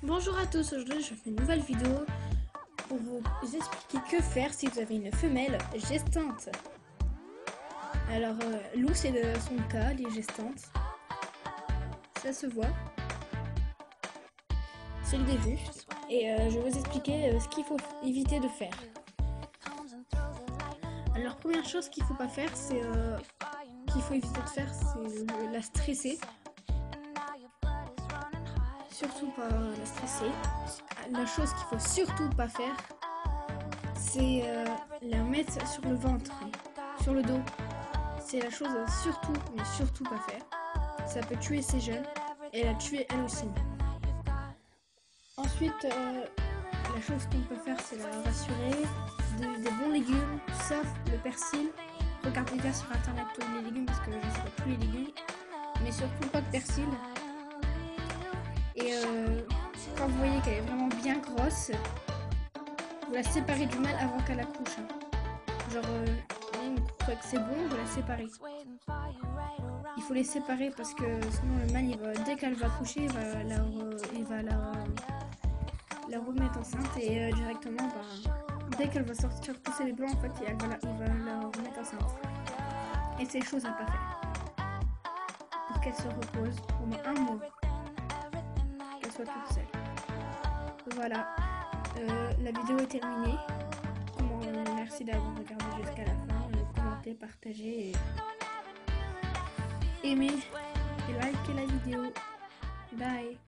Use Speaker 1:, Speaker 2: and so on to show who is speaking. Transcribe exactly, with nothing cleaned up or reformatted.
Speaker 1: Bonjour à tous, aujourd'hui je fais une nouvelle vidéo pour vous expliquer que faire si vous avez une femelle gestante. Alors euh, Lou c'est le- son cas, elle est gestante, ça se voit, c'est le début et euh, je vais vous expliquer euh, ce qu'il faut éviter de faire. Alors première chose qu'il faut pas faire, c'est euh, qu'il faut éviter de faire, c'est la stresser. Surtout pas la stresser. La chose qu'il faut surtout pas faire, c'est euh, la mettre sur le ventre, sur le dos. C'est la chose à surtout, mais surtout pas faire. Ça peut tuer ses jeunes et la tuer elle aussi. Ensuite, euh, la chose qu'on peut faire, c'est la rassurer de, des bons légumes, sauf le persil. Regardez bien sur internet tous les légumes parce que je sais pas tous les légumes, mais surtout pas de persil. Et euh, quand vous voyez qu'elle est vraiment bien grosse, vous la séparez du mâle avant qu'elle accouche. Genre, euh, une fois que c'est bon, vous la séparez. Il faut les séparer parce que sinon le mâle, il va, dès qu'elle va accoucher, il va la, il va la, la remettre enceinte et euh, directement, bah, dès qu'elle va sortir pousser les blancs, en fait, il va, la, il va la remettre enceinte. Et c'est chose à pas faire. Pour qu'elle se repose au moins un mois, qu'elle soit toute seule. Voilà, euh, la vidéo est terminée. Bon, merci d'avoir regardé jusqu'à la fin. Commentez, partagez et aimez et likez la vidéo. Bye.